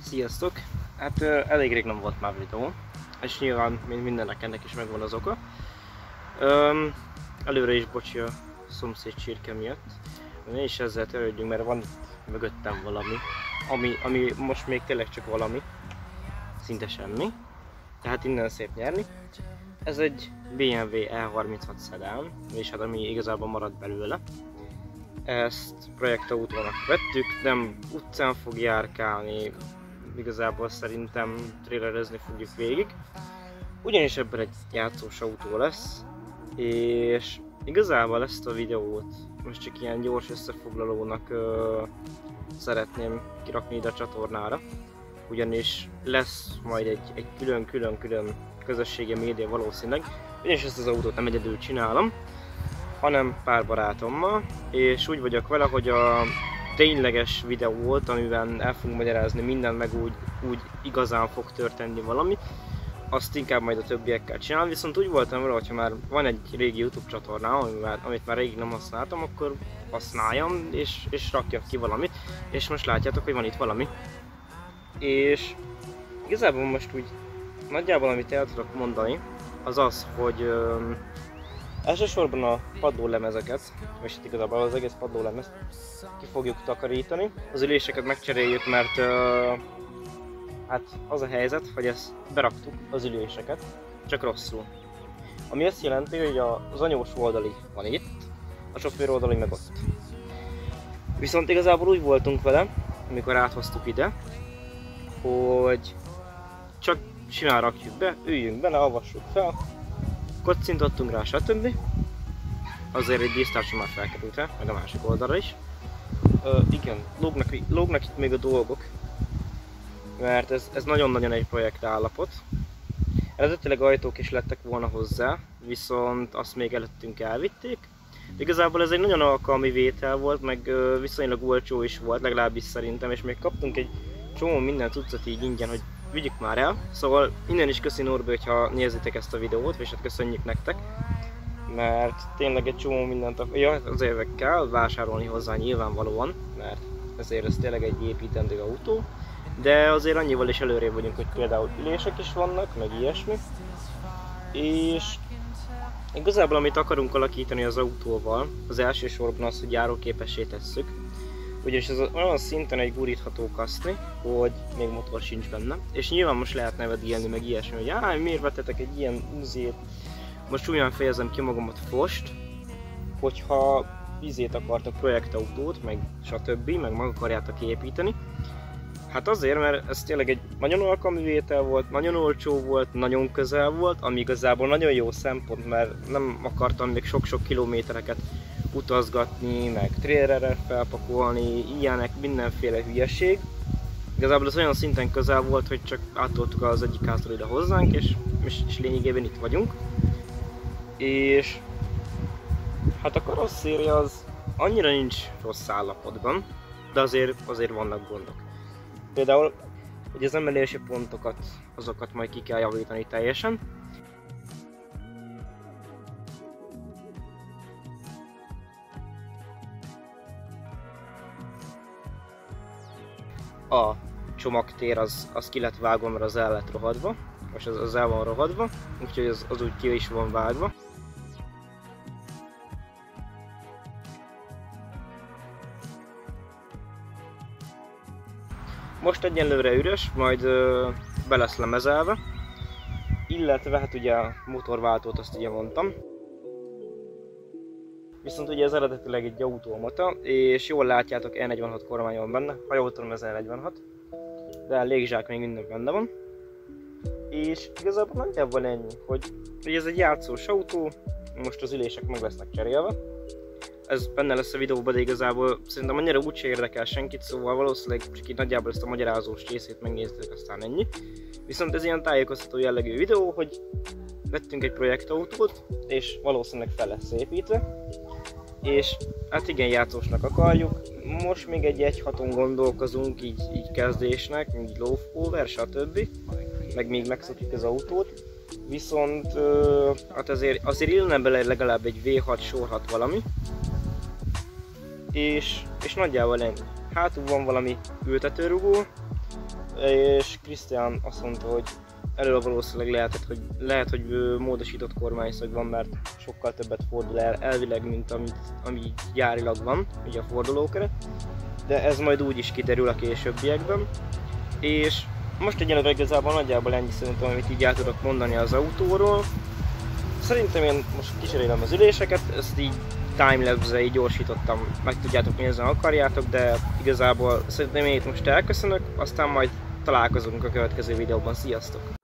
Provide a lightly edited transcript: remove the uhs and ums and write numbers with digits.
Sziasztok! Hát elég rég nem volt már videó, és nyilván mint mindennek ennek is megvan az oka. Előre is bocsi a szomszéd csirke miatt. Ne is ezzel törődjünk, mert van itt mögöttem valami, ami most még tényleg csak valami, szinte semmi. Tehát innen szép nyerni. Ez egy BMW E36 szedán, és hát ami igazából maradt belőle. Ezt projektautónak vettük, nem utcán fog járkálni, igazából szerintem trailerezni fogjuk végig. Ugyanis ebben egy játszós autó lesz, és igazából ezt a videót most csak ilyen gyors összefoglalónak szeretném kirakni ide a csatornára. Ugyanis lesz majd egy külön közösségi média valószínűleg, ugyanis ezt az autót nem egyedül csinálom, hanem pár barátommal, és úgy vagyok vele, hogy a tényleges videót, amiben el fogunk magyarázni mindent, meg úgy igazán fog történni valami, azt inkább majd a többiekkel csinálom, viszont úgy voltam vele, hogyha már van egy régi YouTube csatornám, amit már régig nem használtam, akkor használjam és rakjak ki valamit, és most látjátok, hogy van itt valami. És igazából most úgy nagyjából amit el tudok mondani, az az, hogy elsősorban a padlólemezeket, és itt igazából az egész padlólemezt ki fogjuk takarítani. Az üléseket megcseréljük, mert hát az a helyzet, hogy ezt beraktuk, az üléseket, csak rosszul. Ami azt jelenti, hogy az anyós oldali van itt, a sofőr oldali meg ott. Viszont igazából úgy voltunk vele, amikor áthoztuk ide, hogy csak simán rakjuk be, üljünk bele, avassuk fel, kocintottunk rá, stb. Azért egy dísztársa már felkerült rá, meg a másik oldalra is. Igen, lógnak itt még a dolgok, mert ez nagyon-nagyon egy projekt állapot. Eredetileg ajtók is lettek volna hozzá, viszont azt még előttünk elvitték. Igazából ez egy nagyon alkalmi vétel volt, meg viszonylag olcsó is volt, legalábbis szerintem, és még kaptunk egy csomó minden cuccot így ingyen, hogy vigyük már el. Szóval innen is köszi Norbi, hogyha nézitek ezt a videót, és hát köszönjük nektek. Mert tényleg egy csomó mindent azért kell vásárolni hozzá nyilvánvalóan, mert ezért ez tényleg egy építendő autó. De azért annyival is előrébb vagyunk, hogy például ülések is vannak, meg ilyesmi. És igazából amit akarunk alakítani az autóval, az elsősorban az, hogy járóképessé tesszük. Ugyanis ez olyan szinten egy gurítható kaszni, hogy még motor sincs benne. És nyilván most lehet nevetgélni meg ilyesmi, hogy miért vettetek egy ilyen uzét. Most olyan fejezem ki magamat most, hogyha izét akartok projektautót, meg stb. Meg meg akarjátok építeni. Hát azért, mert ez tényleg egy nagyon alkalmi vétel volt, nagyon olcsó volt, nagyon közel volt, ami igazából nagyon jó szempont, mert nem akartam még sok-sok kilométereket utazgatni, meg trailerre felpakolni, ilyenek, mindenféle hülyeség. Igazából ez olyan szinten közel volt, hogy csak átoltuk az egyik háztól ide hozzánk, és lényegében itt vagyunk. És hát a karosszéria az annyira nincs rossz állapotban, de azért vannak gondok. Például, hogy az emelési pontokat, azokat majd ki kell javítani teljesen. A csomagtér az ki lett vágva, mert az el lett rohadva, most az el van rohadva, úgyhogy az úgy ki is van vágva. Most egyenlőre üres, majd be lesz lemezelve, illetve hát ugye a motorváltót azt ugye mondtam. Viszont ugye ez eredetileg egy automata, és jól látjátok, E46 kormány van benne, ha jól tudom ez E46, de légzsák még minden benne van. És igazából nagyjából ennyi, hogy ez egy játszós autó, most az ülések meg lesznek cserélve. Ez benne lesz a videóban, de igazából szerintem annyira úgyse érdekel senkit, szóval valószínűleg csak így nagyjából ezt a magyarázós részét megnéztek, aztán ennyi. Viszont ez ilyen tájékoztató jellegű videó, hogy vettünk egy projektautót, és valószínűleg fel lesz építve. És hát igen, játszósnak akarjuk. Most még egy 1.6-on gondolkozunk, így kezdésnek, így low power, stb. Meg még megszokjuk az autót. Viszont hát azért illene bele legalább egy V6 sor 6 valami. És nagyjából ennyi. Hátul van valami ültetőrugó, és Krisztián azt mondta, hogy előbb valószínűleg lehet, hogy módosított kormányszög van, mert sokkal többet fordul el elvileg, mint ami gyárilag van, ugye a fordulókere. De ez majd úgy is kiderül a későbbiekben. És most egyelőre igazából nagyjából ennyi szerintem, amit így el tudok mondani az autóról. Szerintem én most kicserélem az üléseket, ezt így timelapse-re így gyorsítottam, meg tudjátok nézni, ha akarjátok, de igazából szerintem én itt most elköszönök, aztán majd találkozunk a következő videóban. Sziasztok!